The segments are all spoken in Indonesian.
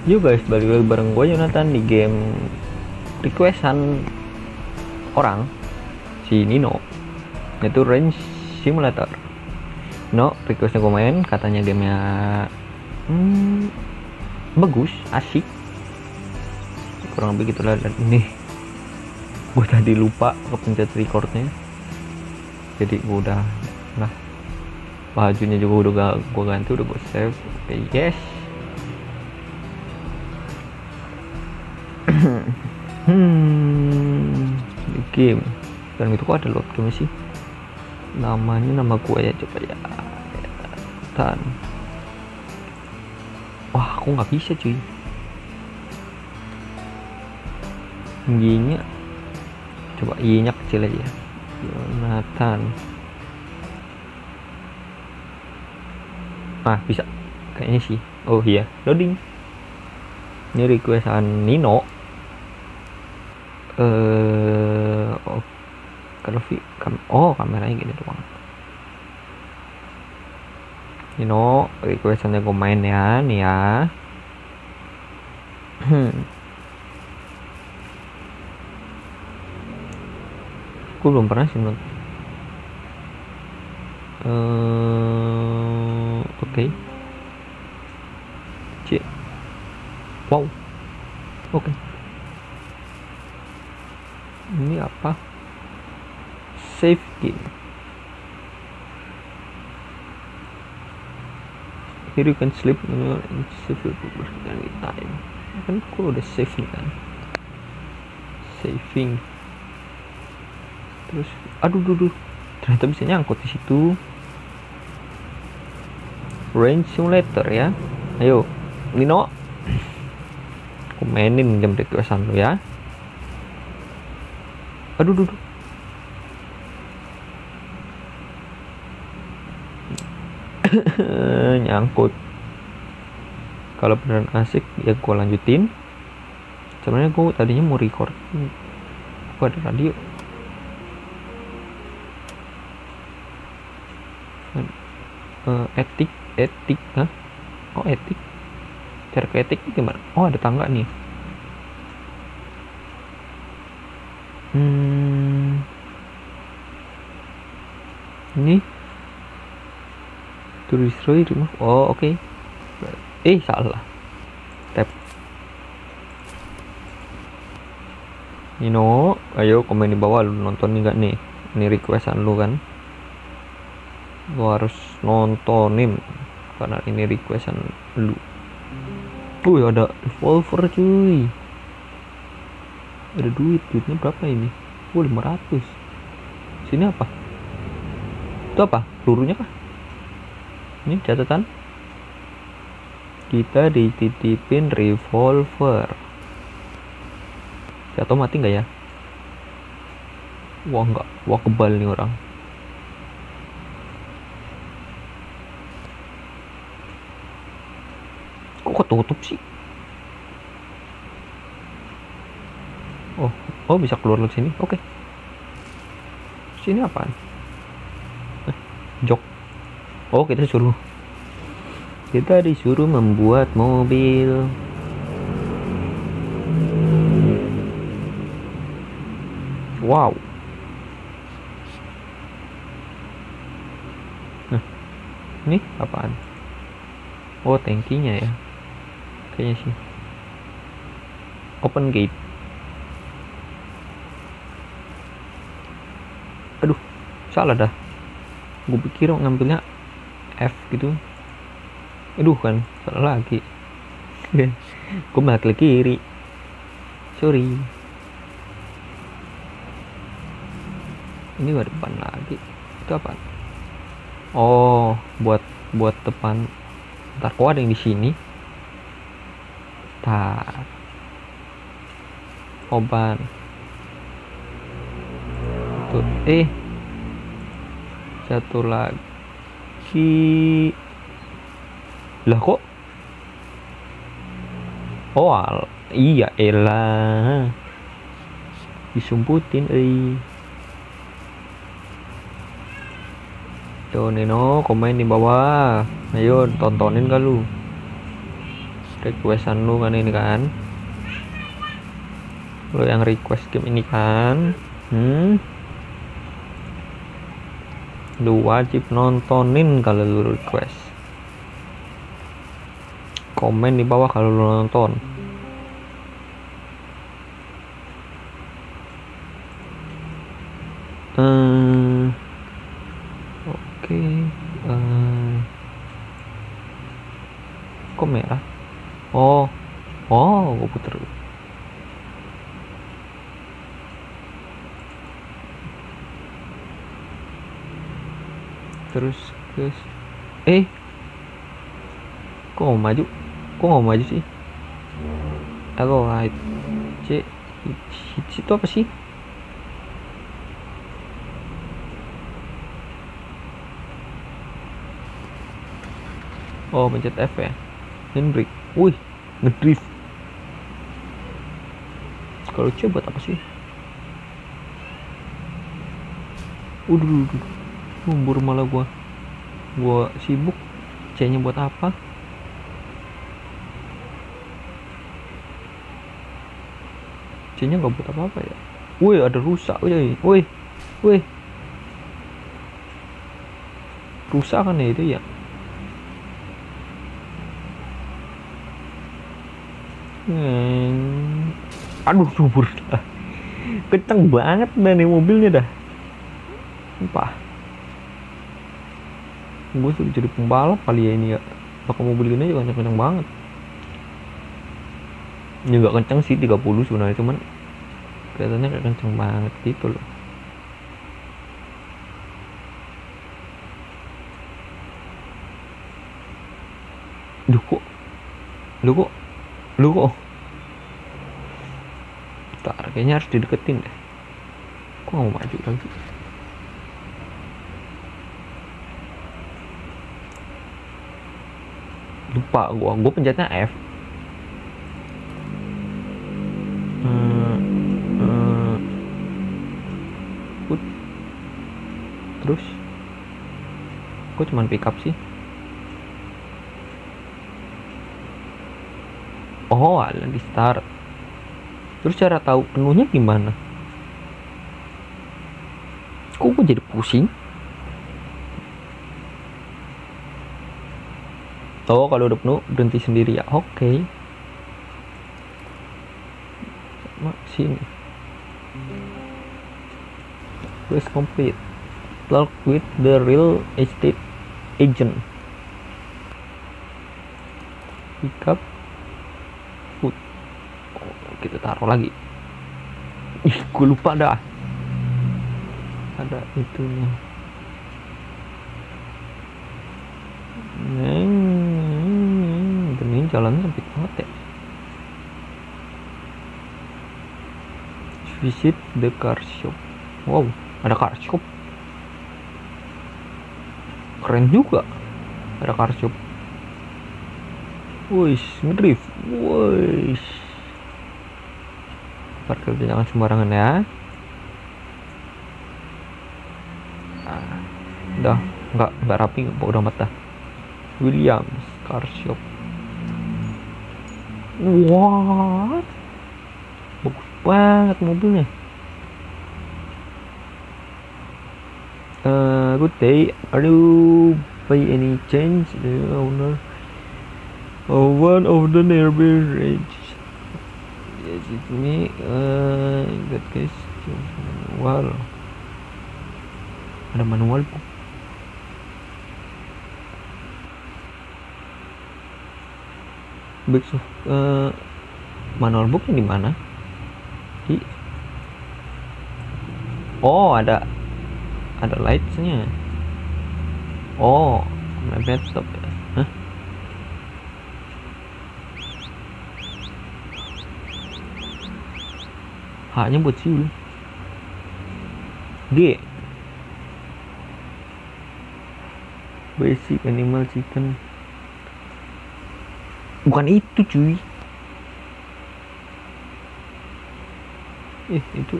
Yuk guys, balik lagi bareng gue Jonathan di game requestan orang si Nino, yaitu Range Simulator. No, requestnya gue main, katanya gamenya bagus, asik, kurang lebih gitulah. Dan ini gue tadi lupa kepencet recordnya, jadi gue udah bajunya juga udah gue ganti, udah gue save. Okay, yes. Di game dan itu kok ada load game sih, namanya nama gue ya, coba ya tan. Wah, aku nggak bisa cuy, tingginya coba i-nya kecil aja, Jonathan. Bisa kayaknya sih. Oh iya, loading. Ini requestan Nino. Kameranya gini doang. Nino, requestannya gue main ya, nih ya. Gue belum pernah sih nonton. Oke. Wow. Oke. Ini apa? Save game. Here you can sleep and save your progress anytime. Kan gue udah save nih kan. Saving. Terus, aduh, ternyata bisa nyangkut di situ. Range Simulator ya. Ayo, Nino. Aku mainin jam requestan lu ya. Aduh. Nyangkut. Kalau beneran asik ya gue lanjutin. Sebenarnya gue tadinya mau record, gue ada radio. Etik hah? Oh, etik. Cara ke etik gimana? Oh, ada tangga nih. Ini to destroy, remove. Oh, oke. Salah. Tap. Nino, ayo komen di bawah, lu nonton enggak nih? Ini requestan lu kan? Lu harus nontonin karena ini requestan lu. Ada revolver cuy. Ada duitnya berapa ini? 500. Sini apa? Itu apa? Pelurunya kah? Ini catatan. Kita dititipin revolver. Jatuh mati nggak ya? Wah, enggak. Wah, kebal nih orang. Kok ketutup sih? Oh, bisa keluar dari sini. Oke. Sini apaan? Jok. Oh, kita disuruh membuat mobil. Wow. Ini apaan? Oh, tankinya ya. Kayaknya sih. Open gate. Aduh, salah dah. Gue pikir ngambilnya F gitu. Aduh, kan salah lagi. Gue malah klik kiri. Sorry. Ini gak depan lagi. Itu apa? Oh, buat depan. Ntar kok ada yang di sini. Ntar. Oban. Tuh, satu lagi. Lah kok? Oh, iya elah. Disumputin Yo Nino, komen di bawah. Ayo tontonin gak lu? requestan lu kan ini kan, lu yang request game ini kan. Lu wajib nontonin kalau lu request. Komen di bawah kalau lu nonton. Oke. Kok merah? Oh, gue puter. Terus kok mau maju sih? Halo, hits itu apa sih? Oh, pencet F ya. Handbrake. Wih, ngedrift. Kalau C buat apa sih? Udah. Buru malah gua sibuk. C-nya buat apa? C-nya nggak buat apa-apa ya. Wih, ada rusak. Wih. Rusak kan ya itu ya. Aduh, subur dah. Kenceng banget dah nih mobilnya dah. Sumpah. Gue sudah jadi pembalap kali ya ini ya. Pakai mobil ini juga kenceng banget. Ya nggak kenceng sih 30 sebenarnya, cuman kelihatannya kayak kenceng banget gitu loh. Lu kok bentar, kayaknya harus dideketin deh. Kok nggak mau maju lagi? Lupa gua pencetnya F. Terus kok cuman pick up sih? Oh, ada di start. Terus cara tahu penuhnya gimana? Kok gue jadi pusing? Oh, kalau udah penuh berhenti sendiri ya. Oke. Sini. Quest complete. Talk with the real estate agent. Pick up food. Kita taruh lagi. Gue lupa dah. Ada itunya. Ini jalannya sempit banget ya. Visit the car shop. Wow, ada car shop. Keren juga. Ada car shop. Wih, ngedrift. Wih. Parkir jangan sembarangan ya. Udah, enggak rapi, udah amat dah. Williams car shop. What? Bagus banget mobilnya. Good day. Are you by any chance the owner of one of the nearby range? Yes, it's me. In that case, manual. Ada manual bu. Book manual booknya di mana? Oh, ada lightsnya. Oh, my laptop ya. Hah? H-nya buat siul. G. Basic animal chicken. Bukan itu cuy. Itu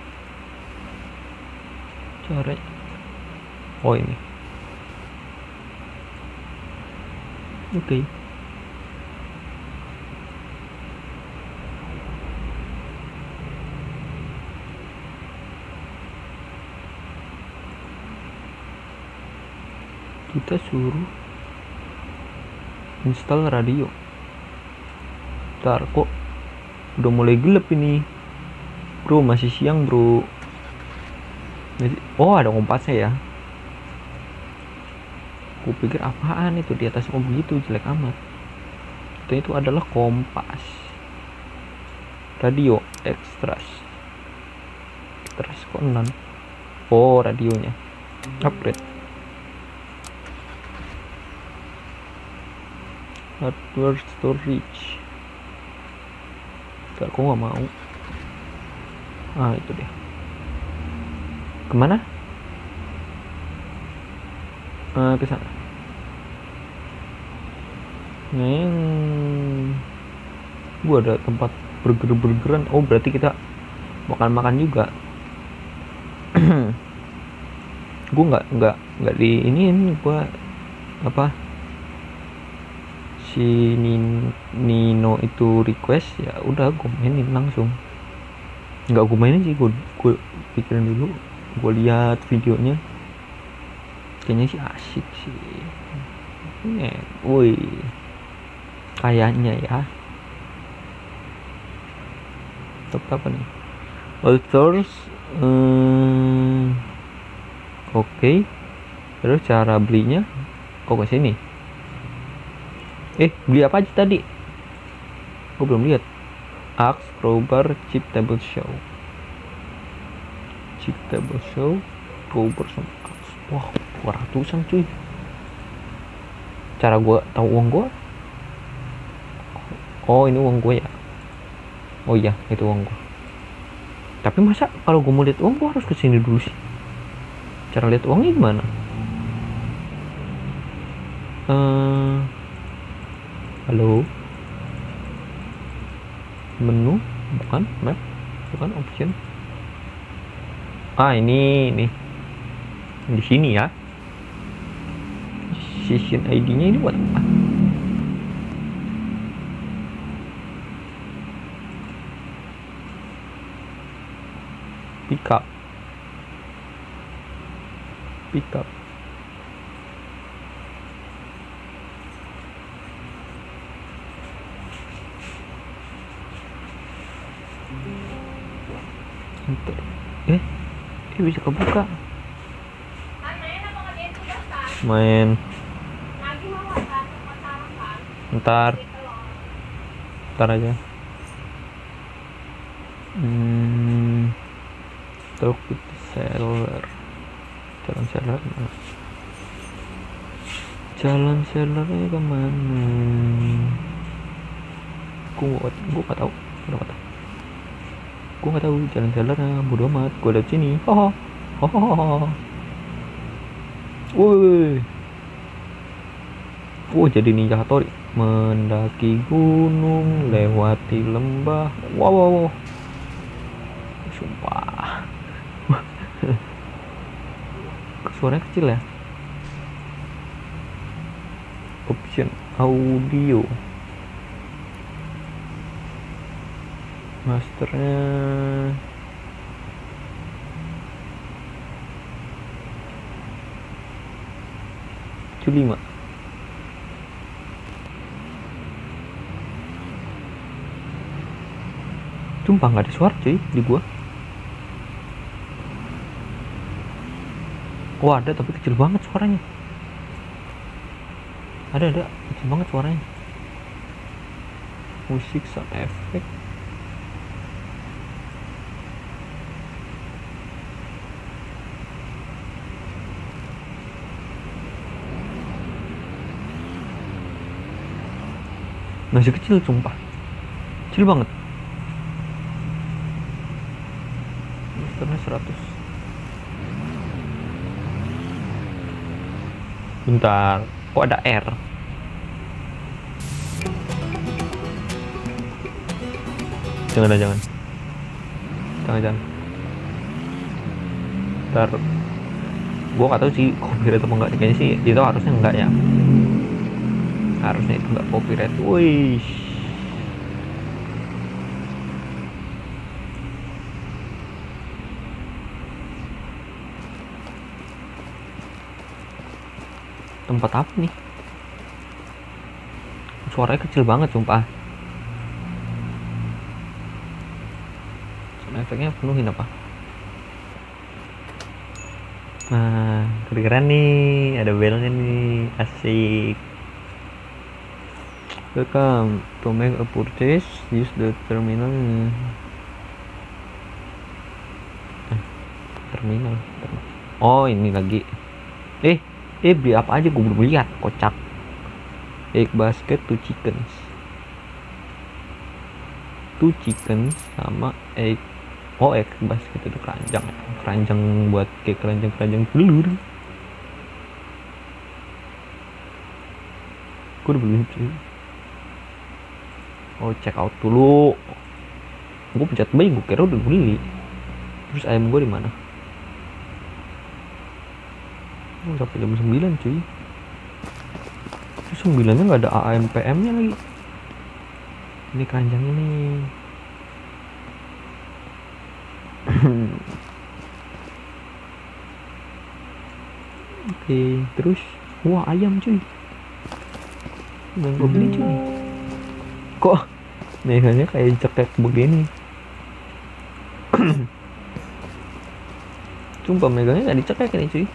cara. Oh ini. Oke. Kita suruh install radio. Ntar kok udah mulai gelap ini bro, masih siang bro. Oh, ada kompasnya ya. Aku pikir apaan itu di atas. Oh begitu, jelek amat. Itu adalah kompas. Radio extras kok 6. Oh, radionya upgrade. Hardware storage. Ntar, kok nggak mau. Itu dia. Kemana? Ke sana. Gua ada tempat burgeran. Oh, berarti kita makan juga. Gua nggak di ini gua apa, si Nino itu request, ya udah gue mainin langsung. Nggak gue mainin sih, gue pikirin dulu, gue lihat videonya kayaknya sih asik sih. Woi, kayaknya ya. Top apa nih? Authors. Oke. Terus cara belinya kok ke sini? Beli apa aja tadi? Gue belum lihat. Axe, crowbar, chip table show, crowbar sama axe. Wah, 200-an cuy. Cara gue tahu uang gue? Oh, ini uang gue ya. Oh iya, itu uang gue. Tapi masa kalau gue mau lihat uang gue harus kesini dulu sih? Cara lihat uangnya gimana? Halo, menu, bukan map, bukan option. Ini di sini ya. Session ID-nya ini buat apa? Pick up. Bisa kebuka. Main. Ntar aja. Talk with the seller. Jalan sellernya kemana? Gua nggak tahu. Gue nggak tahu jalan sellernya, bodo amat. Gue liat sini. Woi. Jadi Ninja Hattori. Mendaki gunung, lewati lembah. Wow. Sumpah. Suaranya kecil ya. Option audio. Masternya Cuma nggak ada suara cuy di gua. Oh ada, tapi kecil banget suaranya. Ada kecil banget suaranya. Musik sound effect. Masih kecil, sumpah kecil banget. Masternya 100. Bentar, kok ada R? Jangan. Ntar gua nggak tahu sih copyright atau enggak. Kayaknya sih itu harusnya enggak ya. Harusnya itu nggak copyright. Wih, tempat apa nih? Suaranya kecil banget sumpah. Sound efeknya penuhin apa? Nah, keren nih, ada belnya nih, asik. Welcome to make a purchase, use the terminal. Terminal. Oh, ini lagi. Beli apa aja, gue belum lihat, kocak. Egg basket, 2 chickens. 2 chickens sama egg. Oh, egg basket itu keranjang. Keranjang buat kayak keranjang telur. Gue udah beli sih. Oh, check out dulu. Gue pencet beli, gue kira udah beli. Terus ayam gue di mana? Oh, sampai jam 9 cuy. Terus 9-nya nggak ada AMPM nya lagi. Ini keranjangnya nih. Oke, terus wah ayam cuy. Yang gue beli cuy. Kok megangnya kayak cekek begini? Sumpah megangnya nggak dicekek ini cuy.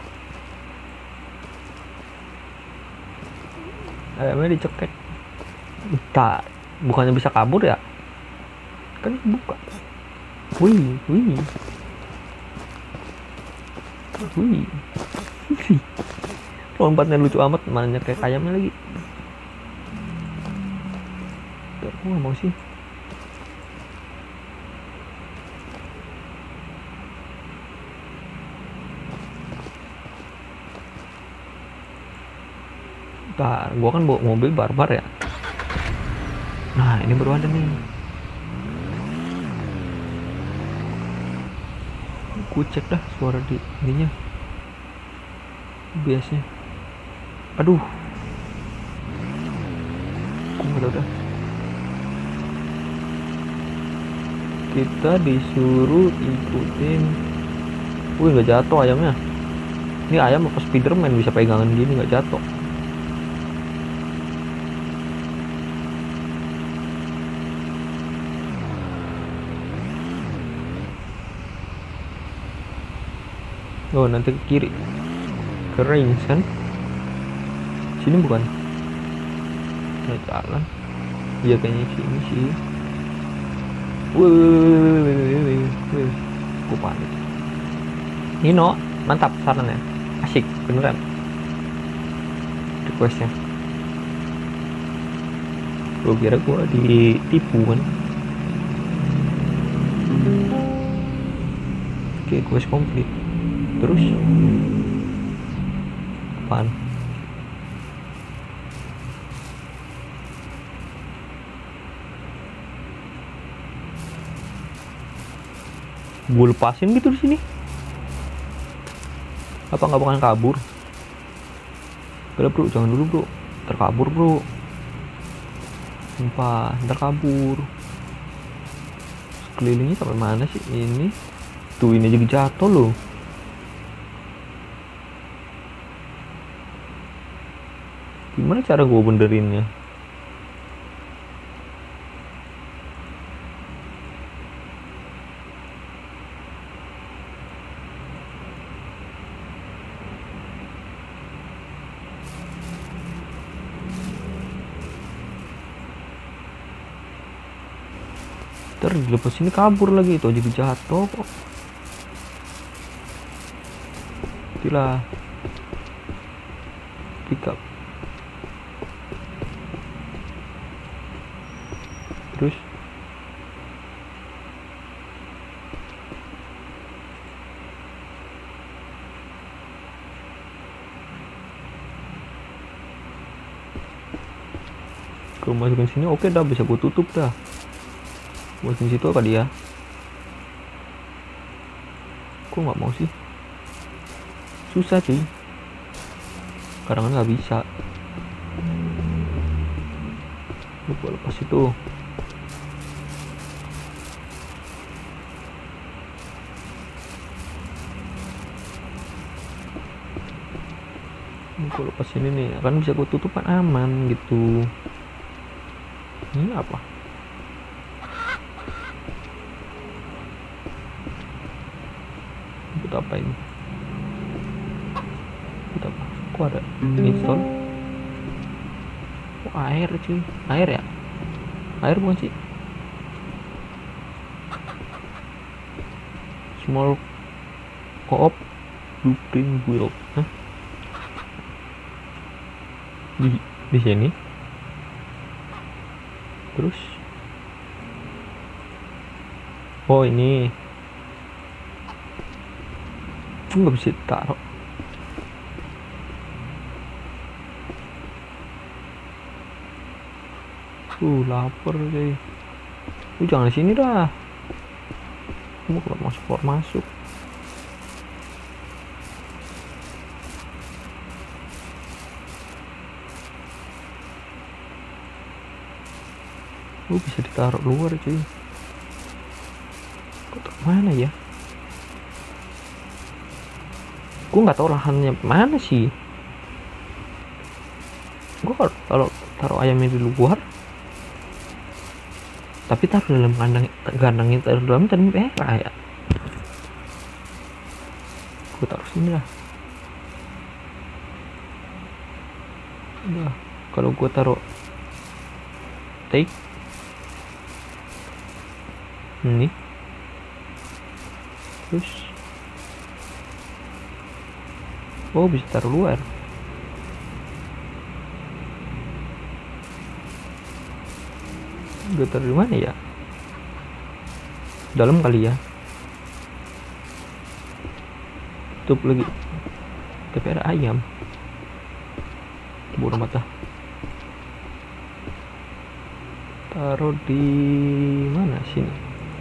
Ayamnya dicekek. Tak, bukannya bisa kabur ya? Kan buka. Wih. Lompatnya lucu amat, mana kayak ayamnya lagi. Tuh, aku nggak mau sih. Bentar, gua kan bawa mobil barbar ya. Nah, ini baru ada nih. Gue cek dah suara di ininya. Biasanya. Aduh. Gue nggak tahu dah. Kita disuruh ikutin. Wih, nggak jatuh ayamnya. Ini ayam apa Spiderman bisa pegangan gini nggak jatuh. Oh, nanti ke kiri. Kering kan? Sini bukan? Nah, jalan. Iya kayaknya sini sih. Wih. Gue panik. Nino, mantap sarannya. Asik, beneran. Requestnya. Gue kira gue ditipu kan. Oke, quest complete. Terus apaan? Gue lepasin gitu di sini. Apa nggak bakalan kabur? Udah bro, jangan dulu bro. Terkabur bro. Sumpah, ntar kabur. Kelilingnya sampai mana sih ini? Tuh ini jadi jatuh loh. Gimana cara gue benerinnya? Ntar dilepas ini kabur lagi, itu jadi jatuh kok. Gila. Pick up. Terus gue masukin sini, oke dah, bisa gue tutup dah. Masukin situ apa dia? Kok nggak mau sih? Susah sih. Kadang nggak bisa. Gue lepas itu. Gue lepas ini nih, kan bisa gue tutup kan aman gitu. Ini apa? Buat apa ini? Buat apa? Kok ada install? Oh, air cuy, air ya? Air bukan sih? Small co-op blueprint build. Hah? Di sini. Terus oh ini nggak bisa taruh. Lapar deh. Jangan di sini dah. Kamu kalau masuk. Bisa ditaruh luar cuy. Kok mana ya? Gue nggak tahu lahannya mana sih. Gue kalau taruh ayamnya di luar, tapi taruh dalam kandangnya taruh dalam tadi merah ya. Gue taruh sini lah. Udah, kalau gue taruh take ini, terus oh bisa taruh luar. Gue taruh di mana ya? Dalam kali ya. Tutup lagi. Tapi ada ayam. Bodoh mata. Taruh di mana sini?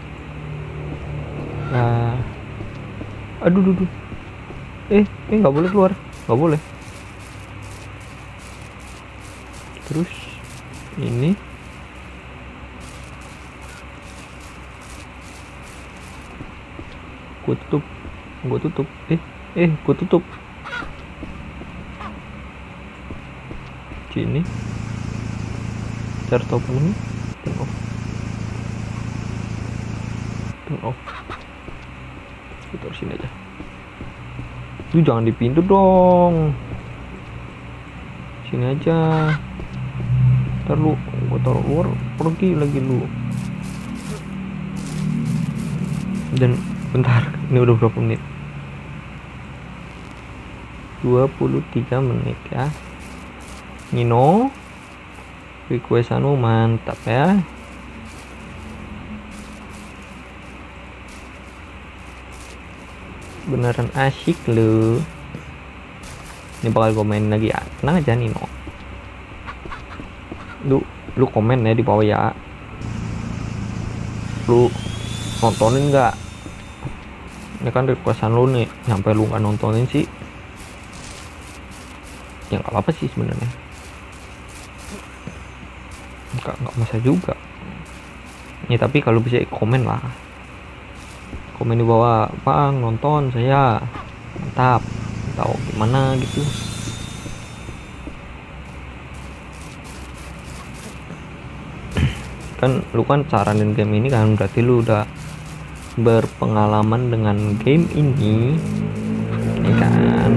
Nah, aduh. Nggak boleh keluar, nggak boleh. Terus ini gue tutup. Gue tutup. Sini. Start open ini, turn off. Taruh sini aja. Lu jangan di pintu dong. Sini aja. Ntar lu gua taruh luar, pergi lagi lu. Dan bentar, ini udah berapa menit? 23 menit ya. Nino, request anu mantap ya. Beneran asyik lu. Ini bakal gue main lagi ya. Tenang aja Nino. Lu komen ya di bawah ya. Lu nontonin nggak? Ini kan requestan lu nih. Sampai lu nggak nontonin sih, ya nggak apa-apa sih sebenarnya. Nggak masalah juga. Ya tapi kalau bisa komen lah. Komen di bawah, bang nonton saya mantap, tahu gimana gitu. Kan lu kan saranin game ini kan berarti lu udah berpengalaman dengan game ini ya kan.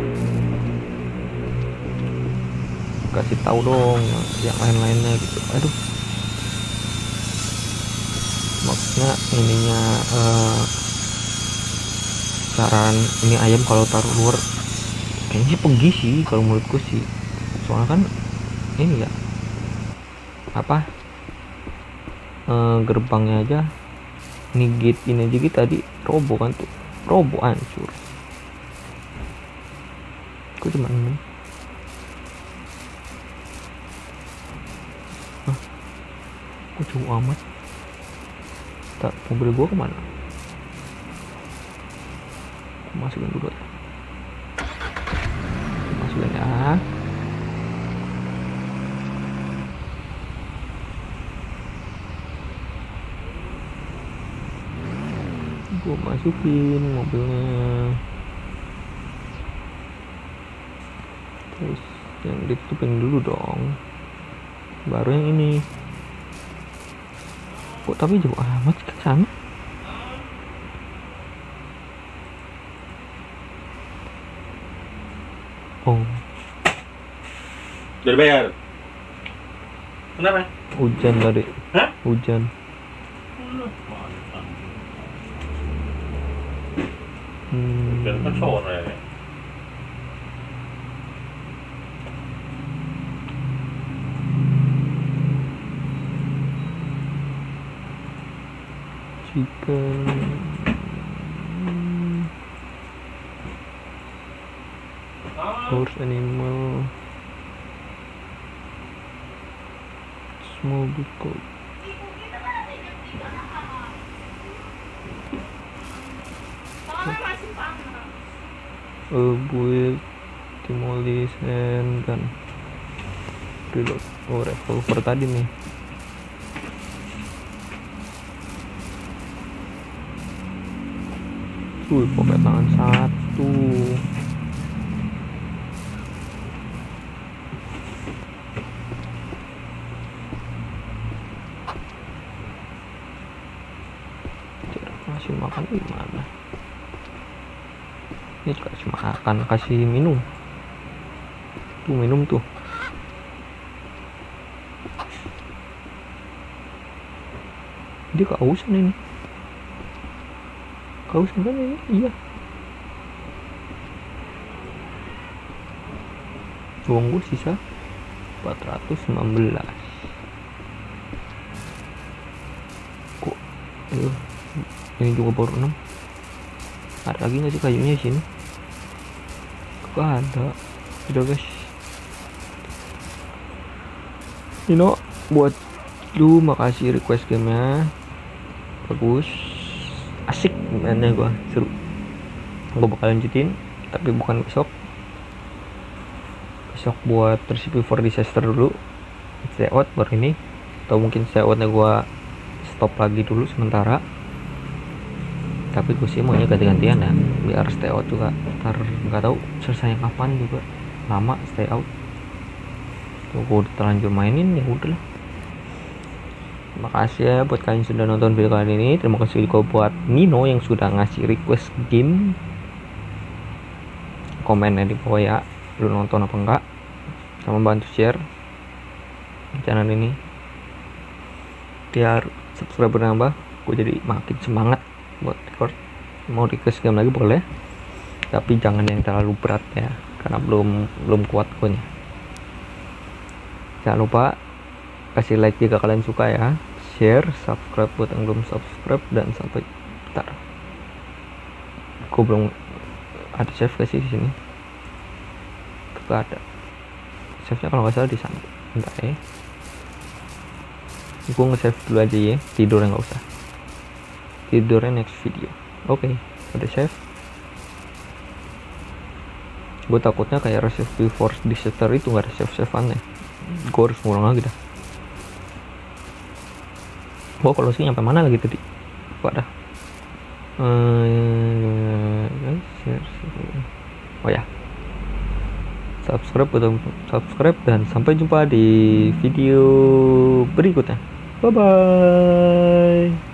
Kasih tahu dong yang lain-lainnya gitu. Aduh, maksudnya ininya saran ini ayam kalau taruh luar kayaknya sih pergi sih kalau menurutku sih. Soalnya kan ini ya apa gerbangnya aja ini gate ini aja gitu tadi roboh kan tuh, roboh hancur. Kok cuma ini? Kok jauh amat? Tak, mobil gua kemana? Masukin dulu ya. Masukin ya. Gua masukin mobilnya. Terus yang ditutupin dulu dong, baru yang ini. Kok tapi jauh amat ke sana? Oh, Udah bayar. Kenapa? hujan tadi. Hah? Hujan. Hujan kan sore. Chicken. Horse animal. Small goat. Build, demolish, and gun. Reload. Oh, revolver tadi nih. Pocket tangan satu. Cara ngasih makan gimana? Ini kasih makan, kasih minum. Tuh minum tuh. Dia kehausan ini. Kehausan kan ini? Iya. Uang gue sisa 419. Kok ini juga baru 6. Ada lagi nggak sih kayunya di sini? Kok ada? Udah guys. Nino, buat lu makasih request gamenya, bagus, asik mainnya, gua seru. Gua bakal lanjutin, tapi bukan besok. Besok buat recipe for disaster dulu, stay out baru ini, atau mungkin stay outnya gua stop lagi dulu sementara. Tapi gue sih maunya ganti-gantian ya, biar stay out juga. Ntar nggak tahu selesai kapan juga, lama stay out. Tuh gue udah terlanjur mainin, ya udahlah. Terima kasih ya buat kalian yang sudah nonton video kali ini. Terima kasih juga buat Nino yang sudah ngasih request game. Komennya di bawah ya, lu nonton apa enggak, sama bantu share channel ini biar subscriber nambah. Gue jadi makin semangat buat record. Mau request game lagi boleh, tapi jangan yang terlalu berat ya, karena belum kuat gue nya. Jangan lupa kasih like jika kalian suka ya, share, subscribe buat yang belum subscribe, dan sampai bentar. Gue belum ada save kasih di sini. Gak ada. Save-nya kalau nggak salah di sana. Bentar ya. Gue nge-save dulu aja ya, tidurnya nggak usah. Tidurnya next video. Oke, udah save. Gue takutnya kayak Recipe for Disaster itu nggak ada save-saveannya. Gue harus ngulang lagi dah. Gue kalau sih nyampe mana lagi tadi? Lupa dah. Oh ya, subscribe dan sampai jumpa di video berikutnya. Bye bye.